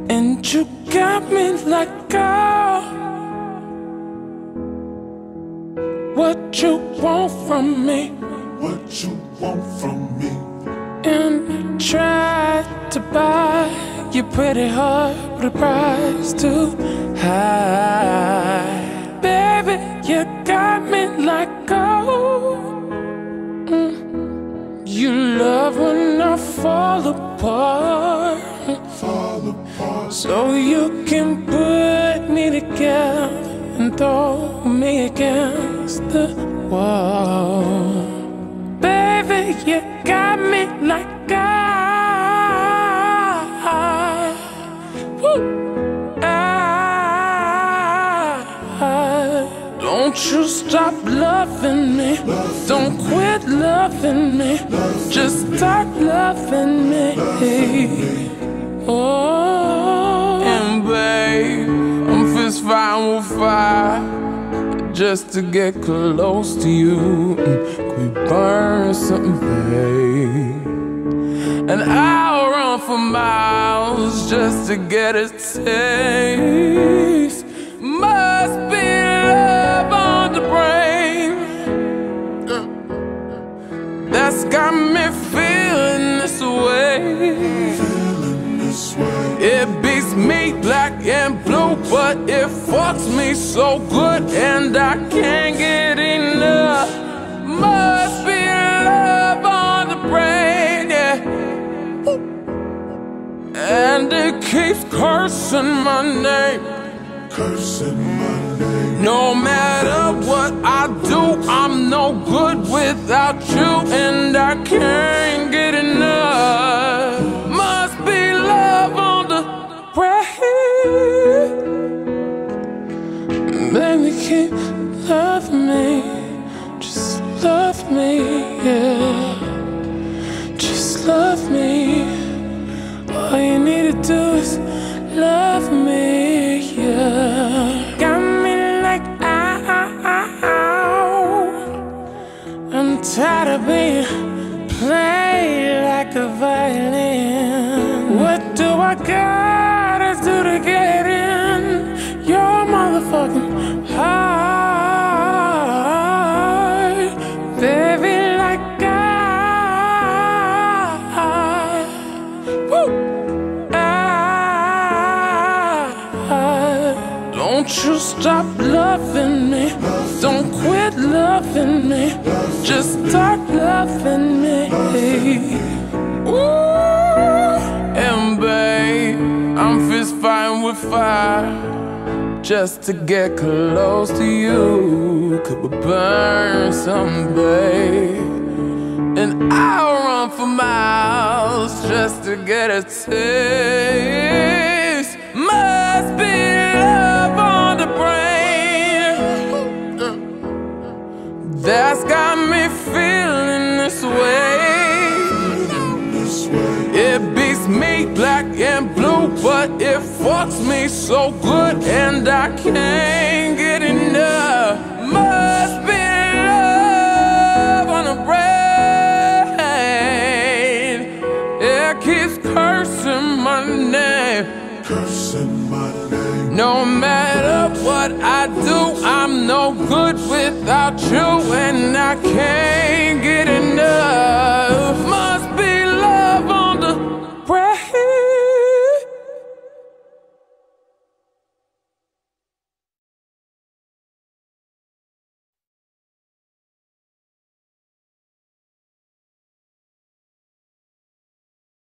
And you got me like, oh, what you want from me? What you want from me? And tried to buy your pretty heart, but the price too high. Baby, you got me like, oh, you love when I fall apart. Fall apart. So you can put me together and throw me against the wall. Baby, you got me like don't you stop loving me. Don't quit loving me. Just start loving me. Oh, and babe, I'm fist fighting with fire just to get close to you. Could we burn something, babe? And I'll run for miles just to get a taste. Must be love on the brain that's got me feeling this way. It beats me black and blue, but it fucks me so good and I can't get enough. Must be love on the brain, yeah. And it keeps cursing my name. Cursing my name. No matter what I do, I'm no good without you, and I can't get enough. Must be love on the brain. Baby, keep loving me. Just love me, yeah. Just love me. All you need to do is love me, yeah. Got me like, ow. I'm tired of being played like a violin. What do I gotta do to get in your motherfucking heart? Baby, like don't you stop loving me. Don't quit loving me. Just start loving me. Ooh, and babe, I'm fist fighting with fire just to get close to you. Could we burn some, babe? And I'll run for miles just to get a taste. Must be love on the brain that's got me feeling this way. It beats me black and blue, but it fucks me so good and I can't get enough. Must be love on the brain. It keeps cursing my name. Cursing my name. No matter what I do, I'm no good without you, and I can't get enough.